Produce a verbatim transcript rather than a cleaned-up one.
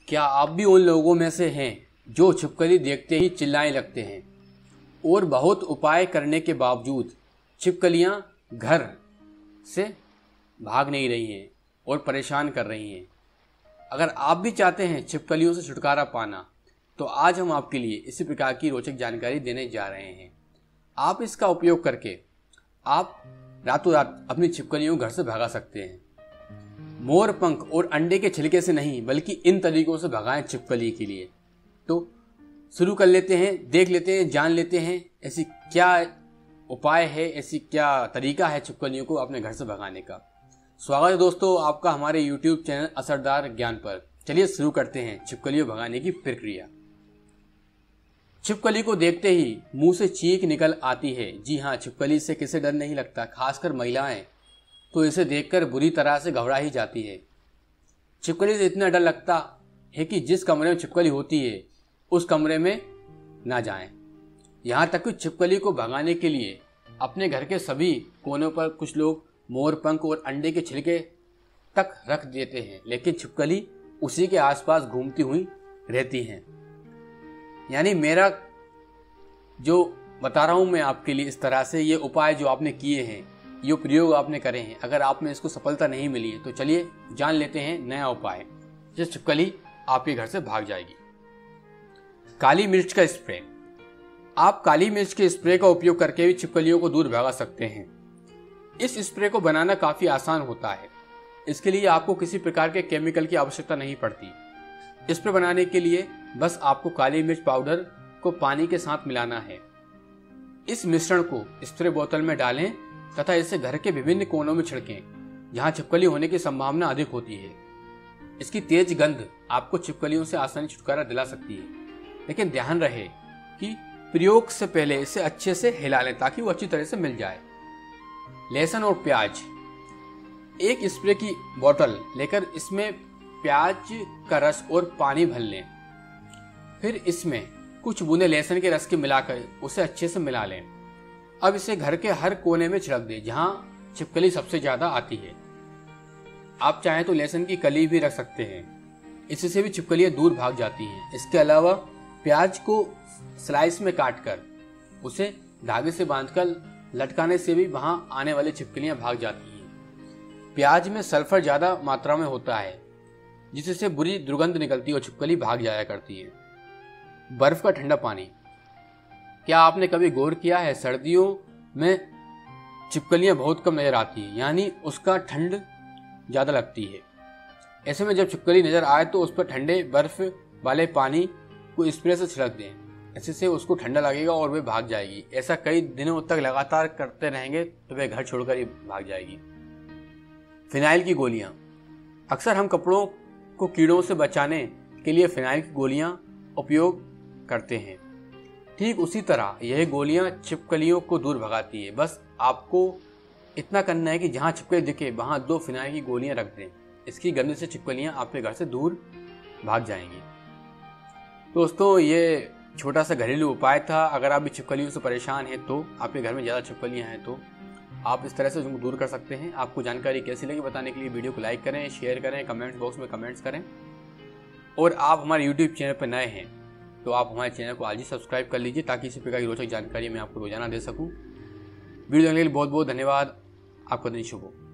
क्या आप भी उन लोगों में से हैं जो छिपकली देखते ही चिल्लाने लगते हैं और बहुत उपाय करने के बावजूद छिपकलियां घर से भाग नहीं रही हैं और परेशान कर रही हैं? अगर आप भी चाहते हैं छिपकलियों से छुटकारा पाना तो आज हम आपके लिए इसी प्रकार की रोचक जानकारी देने जा रहे हैं। आप इसका उपयोग करके आप रातों रात अपनी छिपकलियों को घर से भगा सकते हैं। मोर पंख और अंडे के छिलके से नहीं बल्कि इन तरीकों से भगाएं छिपकली के लिए। तो शुरू कर लेते हैं, देख लेते हैं, जान लेते हैं ऐसी क्या उपाय है, ऐसी क्या तरीका है छिपकलियों को अपने घर से भगाने का। स्वागत है दोस्तों आपका हमारे यूट्यूब चैनल असरदार ज्ञान पर। चलिए शुरू करते हैं छिपकलियों भगाने की प्रक्रिया। छिपकली को देखते ही मुंह से चीख निकल आती है। जी हाँ, छिपकली से किसे डर नहीं लगता, खासकर महिलाएं तो इसे देखकर बुरी तरह से घबरा ही जाती है। छिपकली से इतना डर लगता है कि जिस कमरे में छिपकली होती है उस कमरे में ना जाएं। यहाँ तक कि छिपकली को भगाने के लिए अपने घर के सभी कोनों पर कुछ लोग मोर पंख और अंडे के छिलके तक रख देते हैं, लेकिन छिपकली उसी के आसपास घूमती हुई रहती हैं। यानी मेरा जो बता रहा हूँ मैं आपके लिए इस तरह से, ये उपाय जो आपने किए हैं, ये प्रयोग आपने करे हैं, अगर आप में इसको सफलता नहीं मिली है तो चलिए जान लेते हैं नया उपाय जिस छिपकली आपके घर से भाग जाएगी। काली मिर्च का स्प्रे। आप काली मिर्च के स्प्रे का उपयोग करके भी छिपकलियों को दूर भगा सकते हैं। इस स्प्रे को बनाना काफी आसान होता है। इसके लिए आपको किसी प्रकार के केमिकल की आवश्यकता नहीं पड़ती। स्प्रे बनाने के लिए बस आपको काली मिर्च पाउडर को पानी के साथ मिलाना है। इस मिश्रण को स्प्रे बोतल में डालें तथा इसे घर के विभिन्न कोनों में छिड़कें जहां छिपकली होने की संभावना अधिक होती है। इसकी तेज गंध आपको छिपकलियों से आसानी छुटकारा दिला सकती है, लेकिन ध्यान रहे कि प्रयोग से पहले इसे अच्छे से हिला लें ताकि वो अच्छी तरह से मिल जाए। लहसुन और प्याज। एक स्प्रे की बोतल लेकर इसमें प्याज का रस और पानी भर लें। फिर इसमें कुछ बूंदे लहसुन के रस के मिलाकर उसे अच्छे से मिला लें। अब इसे घर के हर कोने में छिड़क दें जहां छिपकली सबसे ज्यादा आती है। आप चाहें तो लहसुन की कली भी रख सकते हैं, इससे भी छिपकलियां दूर भाग जाती हैं। इसके अलावा प्याज को स्लाइस में काटकर उसे धागे से बांधकर लटकाने से भी वहां आने वाली छिपकलियां भाग जाती हैं। प्याज में सल्फर ज्यादा मात्रा में होता है जिससे बुरी दुर्गंध निकलती है और छिपकली भाग जाया करती है। बर्फ का ठंडा पानी। क्या आपने कभी गौर किया है सर्दियों में छिपकलियां बहुत कम नजर आती है, यानी उसका ठंड ज्यादा लगती है। ऐसे में जब छिपकली नजर आए तो उस पर ठंडे बर्फ वाले पानी को स्प्रे से छिड़क दें। ऐसे से उसको ठंडा लगेगा और वह भाग जाएगी। ऐसा कई दिनों तक लगातार करते रहेंगे तो वह घर छोड़कर ही भाग जाएगी। फिनाइल की गोलियां। अक्सर हम कपड़ों को कीड़ों से बचाने के लिए फिनाइल की गोलियां उपयोग करते हैं। ठीक उसी तरह यह गोलियां छिपकलियों को दूर भगाती है। बस आपको इतना करना है कि जहां छिपकली दिखे वहां दो फिनाइल की गोलियां रख दें। इसकी गंध से छिपकलियां आपके घर से दूर भाग जाएंगी। दोस्तों, ये छोटा सा घरेलू उपाय था। अगर आप भी छिपकलियों से परेशान हैं तो आपके घर में ज़्यादा छिपकलियां हैं तो आप इस तरह से उनको दूर कर सकते हैं। आपको जानकारी कैसी लगी बताने के लिए वीडियो को लाइक करें, शेयर करें, कमेंट्स बॉक्स में कमेंट्स करें। और आप हमारे यूट्यूब चैनल पर नए हैं तो आप हमारे चैनल को आज ही सब्सक्राइब कर लीजिए ताकि इसी प्रकार की रोचक जानकारी मैं आपको रोजाना दे सकूं। वीडियो देखने के लिए बहुत बहुत धन्यवाद। आपका दिन शुभ हो।